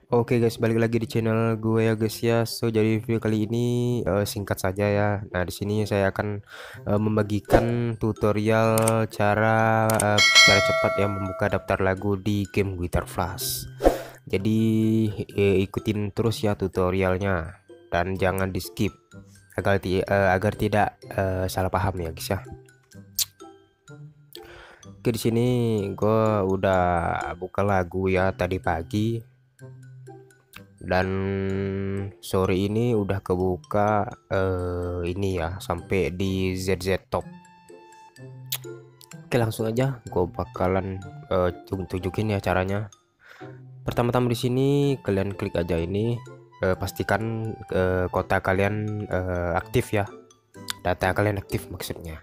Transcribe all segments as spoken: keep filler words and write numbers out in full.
Oke guys, balik lagi di channel gue ya guys ya. So jadi video kali ini eh, singkat saja ya. Nah di sini saya akan eh, membagikan tutorial cara eh, cara cepat yang membuka daftar lagu di game Guitar Flash. Jadi eh, ikutin terus ya tutorialnya dan jangan di skip agar ti- eh, agar tidak eh, salah paham ya guys ya. Oke di sini gue udah buka lagu ya tadi pagi. Dan sore ini udah kebuka eh, ini ya sampai di Z Z Top. Oke langsung aja gue bakalan eh, tun- tunjukin ya caranya. Pertama-tama di sini kalian klik aja ini, eh, pastikan eh, kota kalian eh, aktif ya, data kalian aktif maksudnya.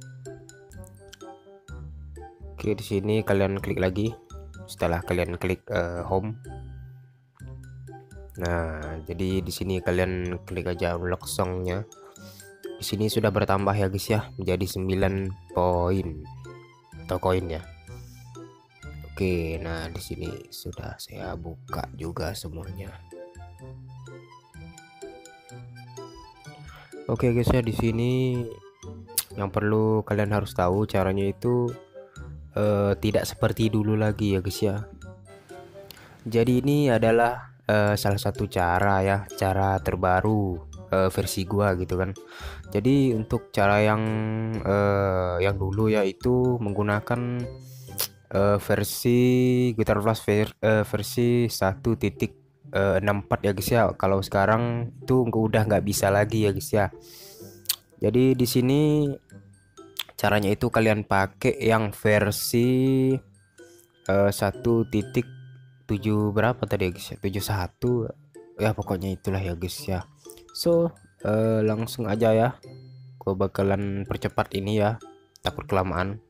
Oke di sini kalian klik lagi setelah kalian klik eh, home. Nah jadi di sini kalian klik aja unlock songnya. Di sini sudah bertambah ya guys ya, menjadi sembilan poin atau koin ya. Oke, nah di sini sudah saya buka juga semuanya. Oke guys ya, di sini yang perlu kalian harus tahu caranya itu eh, tidak seperti dulu lagi ya guys ya. Jadi ini adalah eh, salah satu cara ya, cara terbaru eh, versi gua gitu kan. Jadi untuk cara yang eh, yang dulu yaitu menggunakan eh, versi Guitar Flash ver- eh, versi satu titik enam empat ya guys ya. Kalau sekarang itu nggak- udah nggak bisa lagi ya guys ya. Jadi di sini caranya itu kalian pakai yang versi eh, satu titik tujuh berapa tadi ya guys ya? tujuh satu ya pokoknya itulah ya guys ya. So eh, langsung aja ya. Gue bakalan percepat ini ya. Takut kelamaan.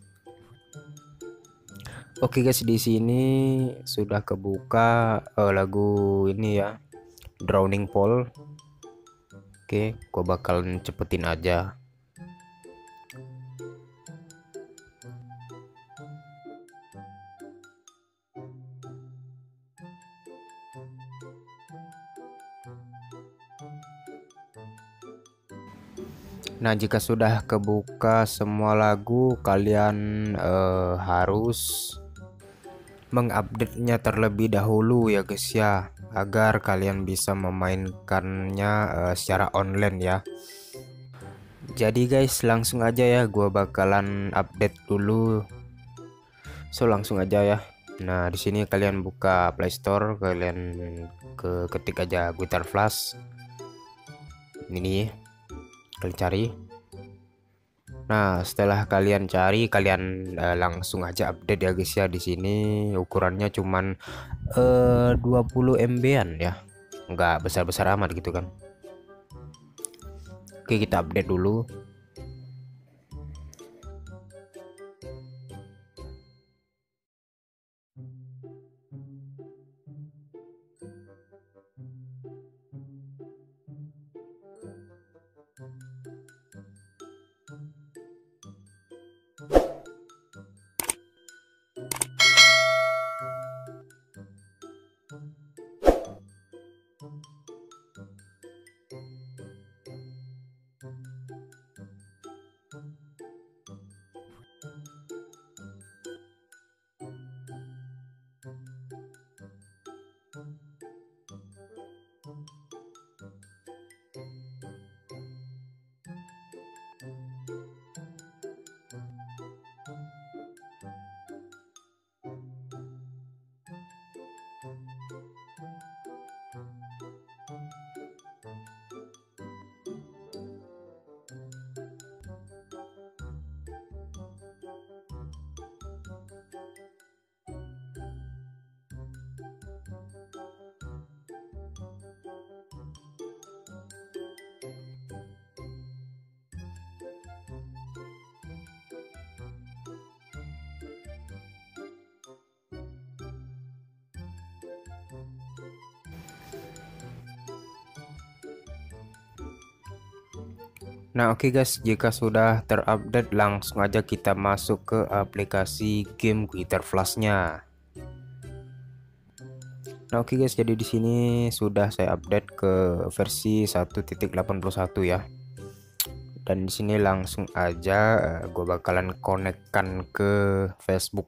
Oke guys, di sini sudah kebuka eh, lagu ini ya, Drowning Pool. Oke, gua bakalan cepetin aja. Nah, jika sudah kebuka semua lagu, kalian eh, harus mengupdate-nya terlebih dahulu ya guys ya, agar kalian bisa memainkannya eh, secara online ya. Jadi guys, langsung aja ya, gua bakalan update dulu. So langsung aja ya. Nah, di sini kalian buka Play Store, kalian ke ketik aja Guitar Flash. Ini kalian cari. Nah, setelah kalian cari, kalian eh, langsung aja update ya guys ya. Di sini ukurannya cuman eh, dua puluh M B-an ya. Nggak besar-besar amat gitu kan. Oke, kita update dulu. Nah, oke guys, jika sudah terupdate, langsung aja kita masuk ke aplikasi game Guitar Flash-nya. Nah, oke guys, jadi di sini sudah saya update ke versi satu titik delapan puluh satu ya. Dan di sini langsung aja uh, gue bakalan konekkan ke Facebook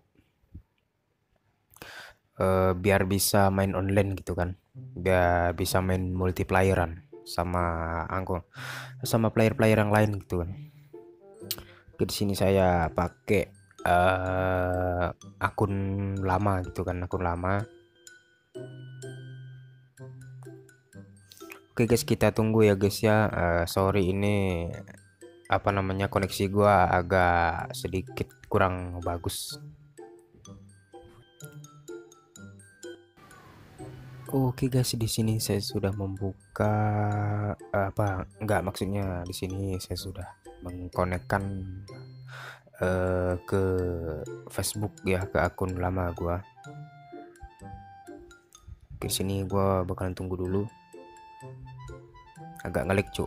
uh, biar bisa main online gitu kan. Biar bisa main multiplayeran sama angko sama player-player yang lain gitu kan. Di sini saya pakai uh, akun lama gitu kan, akun lama. Oke guys, kita tunggu ya guys ya. Uh, sorry ini apa namanya koneksi gua agak sedikit kurang bagus. Oke guys, di sini saya sudah membuka apa enggak maksudnya di sini saya sudah mengkonekkan uh, ke Facebook ya, ke akun lama gua. Di sini gua bakalan tunggu dulu. Agak ngelik, cuk.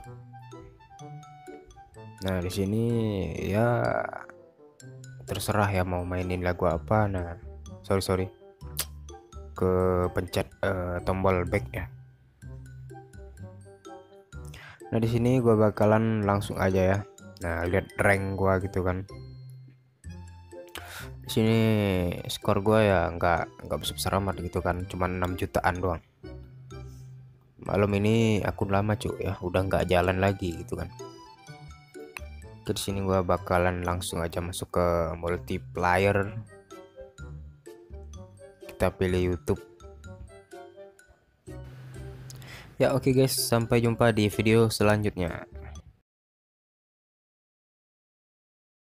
Nah, di sini ya terserah ya mau mainin lagu apa. Nah, sorry sorry ke pencet uh, tombol back ya. Nah, di sini gua bakalan langsung aja ya. Nah, lihat rank gua gitu kan. Di sini skor gua ya nggak nggak besar amat gitu kan, cuma enam jutaan doang. Malam ini akun lama cuk ya, udah nggak jalan lagi gitu kan. Di sini gua bakalan langsung aja masuk ke multiplayer. Kita pilih YouTube. Ya oke okay guys, sampai jumpa di video selanjutnya.